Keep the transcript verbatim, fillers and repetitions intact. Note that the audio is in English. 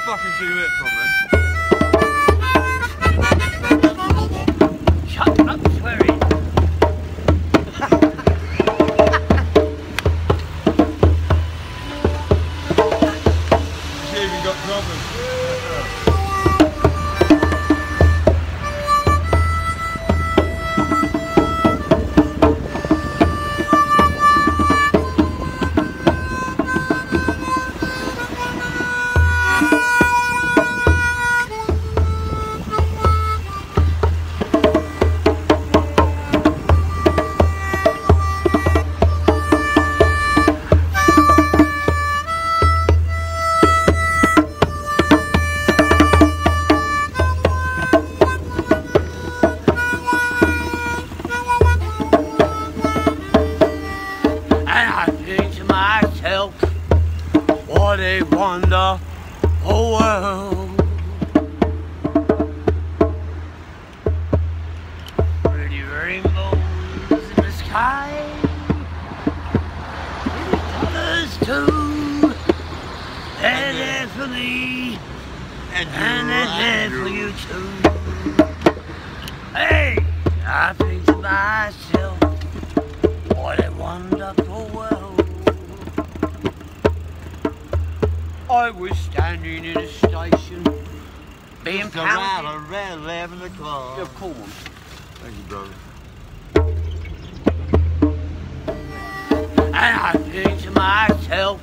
fucking cigarette from me? Shut up, swearing. She's even got problems. What a wonderful world. Pretty rainbows in the sky, pretty colors too. They're there for me, and, and they're there for you too. Hey, I think to myself, what a wonderful world. I was standing in a station, being Just around pounded. around eleven o'clock. Yeah, cool. Thank you, brother. And I think to myself,